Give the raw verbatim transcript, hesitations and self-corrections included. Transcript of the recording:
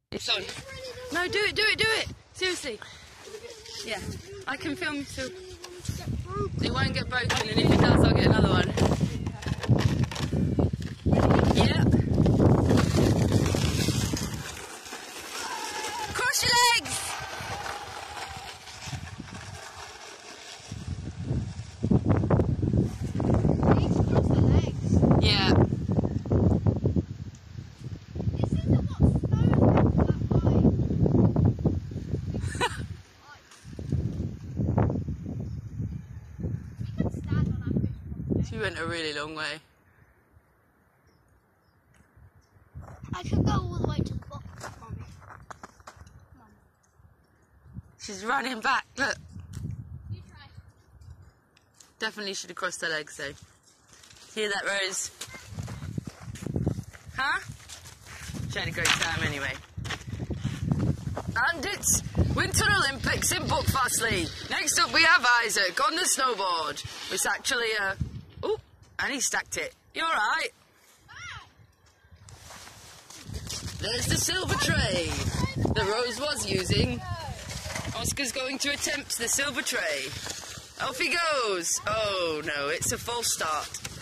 It's on. No, do it, do it, do it! Seriously. Yeah, I can film so it won't get broken, and if it does, I'll get another one. Yeah. Cross your legs! Please cross the legs. Yeah. This is a lot slower than that line. We could stand on our fish pond. She went a really long way. I could go all the way to Buckfastleigh, Mummy. Come on. She's running back, look. You try. Definitely should have crossed her legs though. Hear that, Rose? Huh? She had a great time anyway. And it's Winter Olympics in Buckfastleigh. Next up we have Isaac on the snowboard. It's actually a... Oh, and he stacked it. You alright? There's the silver tray that Rose was using. Oscar's going to attempt the silver tray. Off he goes. Oh no, it's a false start.